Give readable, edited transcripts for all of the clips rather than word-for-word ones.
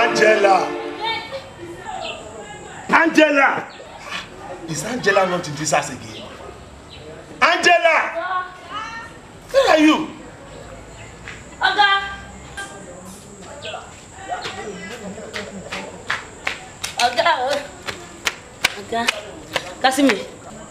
Angela! Angela! Is Angela not in this house again? Angela! Where are you? Oga! Kasimi.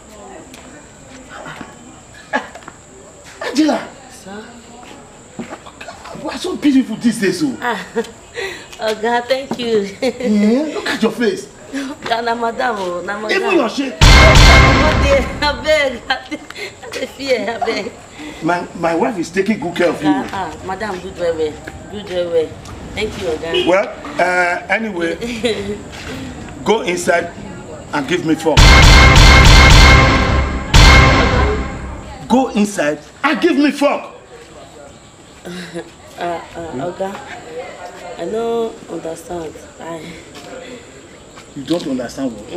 Angela! Sir? You are so beautiful these days, oh. Oga, thank you. Yeah, look at your face. Na madam, na madam. Even your shape. I beg. I fear, I beg. My wife is taking good care of you. Madam, good way. Good way. Thank you, Oga. Well, anyway, go inside and give me fork. Go inside and give me fork. Oga, I don't understand. You don't understand what?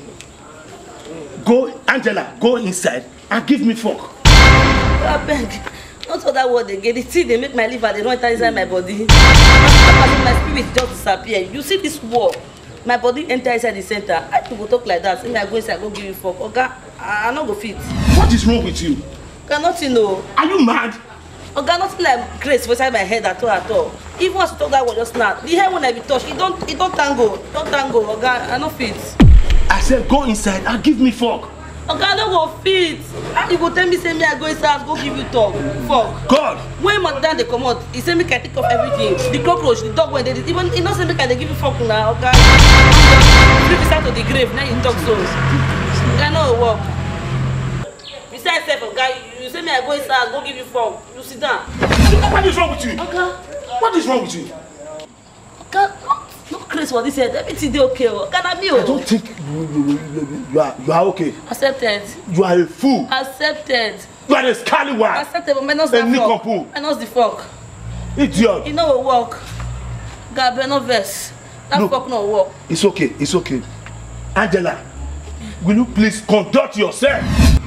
Go, Angela, go inside and give me fork. I beg. Not all that word again. The thing they make my liver, they don't enter inside my body. My spirit just disappear. You see this wall? My body enter inside the center. I have to go talk like that. Say I go inside, I go give you fork. Oga, I not go fit. What is wrong with you? Oga, nothing no. Are you mad? Oga, nothing like grace inside my head at all. Even once you talk that word just now, the hair when I be touched, it don't tango. Don't tango. Oga, I not fit. I said go inside and give me fork. Oga, I don't go fit. How you go tell me say me I go inside, go give you fork? God. When my dad they come out, he say make I take off everything. The cockroach, the dog when they did, even he not say make I they give you fork now. Oga, flip inside to the grave. Now you talk so. I know it work. Besides, Oga, you say me I go inside, go give you fork. You sit down. What is wrong with you? Oga. What is wrong with you? Oga, no crazy for this head. Everything dey okay. Oga, me. I don't think you are okay. Accepted. You are a fool. Accepted. You are a scallywag. Accepted, but minus the fork. Minus the fork. Idiot. You know it work. Gabriel, no verse. That fork no work. It's okay. It's okay. Angela, will you please conduct yourself?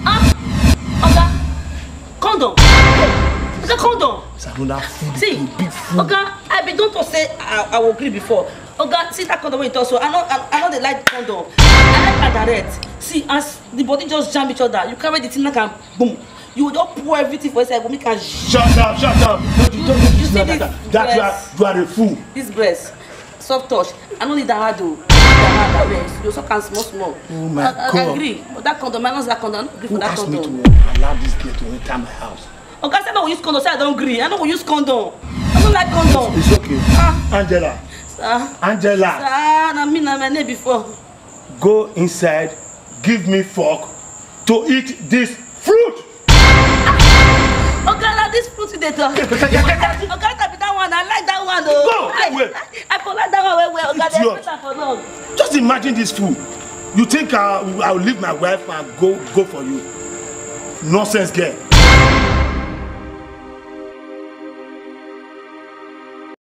Oga, condom. Oga, condom. It's another fool. See, big fool. Oga, I be don't say I will agree before. Oga, see that condom when you talk so. I know they like condom. I like direct. See, as the body just jam each other, you carry the thing like and boom. You would just pour everything for yourself. Make a shut up. Don't you see this that you are a fool. This breast, soft touch. I don't need that hard though. You also can small. Oh my God. I agree. But that condom, minus that condom, I don't agree for that condom. Who asked me to allow this girl to enter my house? Okay, I said I will use condom, so I don't agree. I don't use condom. I don't like condom. It's okay. Angela. Angela. I mean my name before. Go inside, give me fork to eat this fruit. Okay, like this fruit today. Okay, that one. I like that one though. Go away. I like that one well. Okay, that's for long. Just imagine this fool. You think I'll leave my wife and go for you? Nonsense girl.